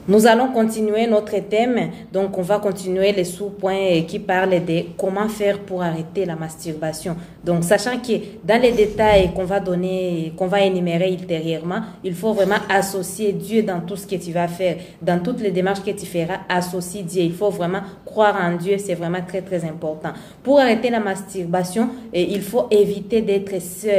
Nous allons continuer notre thème, donc on va continuer les sous-points qui parlent de comment faire pour arrêter la masturbation. Donc sachant que dans les détails qu'on va donner, qu'on va énumérer ultérieurement, il faut vraiment associer Dieu dans tout ce que tu vas faire, dans toutes les démarches que tu feras, associe Dieu. Il faut vraiment croire en Dieu, c'est vraiment très très important. Pour arrêter la masturbation, il faut éviter d'être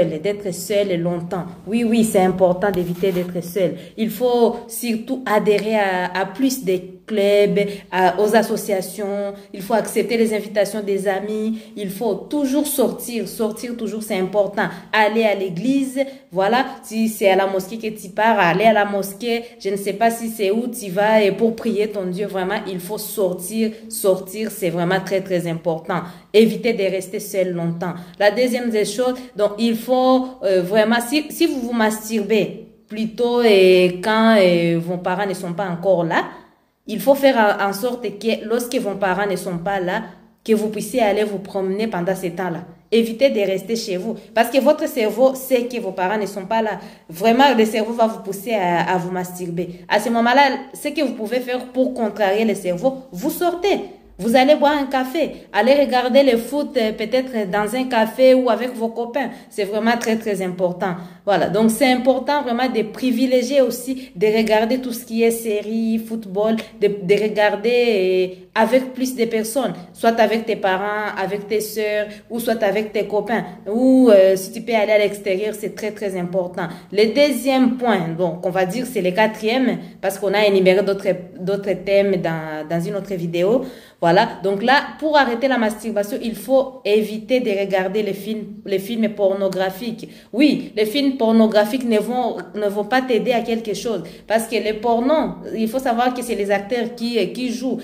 seul longtemps. Oui, c'est important d'éviter d'être seul. Il faut surtout adhérer à plus de clubs, aux associations. Il faut accepter les invitations des amis. Il faut toujours sortir toujours, c'est important. Aller à l'église, voilà. Si c'est à la mosquée que tu pars, aller à la mosquée. Je ne sais pas si c'est où tu vas et pour prier ton Dieu. Vraiment, il faut sortir, c'est vraiment très très important. Éviter de rester seul longtemps. La deuxième des choses, donc il faut vraiment, si vous vous masturbez, plutôt quand vos parents ne sont pas encore là, il faut faire en sorte que lorsque vos parents ne sont pas là, que vous puissiez aller vous promener pendant ce temps-là. Évitez de rester chez vous parce que votre cerveau sait que vos parents ne sont pas là. Vraiment, le cerveau va vous pousser à vous masturber. À ce moment-là, ce que vous pouvez faire pour contrarier le cerveau, vous sortez. Vous allez boire un café, allez regarder le foot peut-être dans un café ou avec vos copains. C'est vraiment très très important. Voilà, donc c'est important vraiment de privilégier aussi, de regarder tout ce qui est séries, football, de regarder avec plus de personnes, soit avec tes parents, avec tes sœurs ou soit avec tes copains. Ou si tu peux aller à l'extérieur, c'est très très important. Le deuxième point, donc on va dire c'est le quatrième parce qu'on a énuméré d'autres thèmes dans une autre vidéo. Voilà, donc là, pour arrêter la masturbation, il faut éviter de regarder les films pornographiques. Oui, les films pornographiques ne vont pas t'aider à quelque chose. Parce que les pornos, il faut savoir que c'est les acteurs qui jouent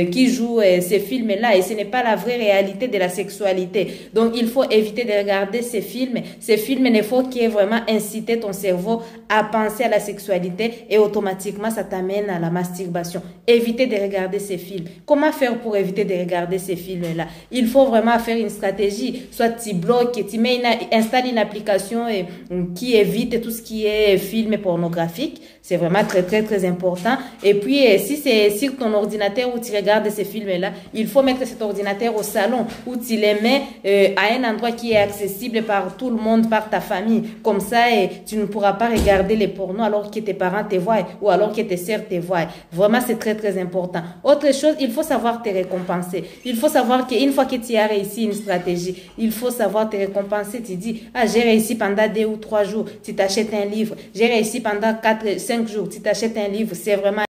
ces films-là et ce n'est pas la vraie réalité de la sexualité. Donc, il faut éviter de regarder ces films. Ces films ne font que vraiment inciter ton cerveau à penser à la sexualité et automatiquement, ça t'amène à la masturbation. Évitez de regarder ces films. Comment faire pour éviter de regarder ces films-là? Il faut vraiment faire une stratégie. Soit tu bloques, installes une application qui évite tout ce qui est film pornographique. C'est vraiment très, très, très important. Et puis, si c'est sur ton ordinateur où tu regardes ces films-là, il faut mettre cet ordinateur au salon où tu les mets à un endroit qui est accessible par tout le monde, par ta famille. Comme ça, tu ne pourras pas regarder les pornos alors que tes parents te voient ou alors que tes sœurs te voient. Vraiment, c'est très, très important. Autre chose, il faut savoir te récompenser. Il faut savoir qu'une fois que tu as réussi une stratégie, il faut savoir te récompenser. Tu dis, ah, j'ai réussi pendant 2 ou 3 jours, tu t'achètes un livre. J'ai réussi pendant 4, 5 jours, tu t'achètes un livre. C'est vraiment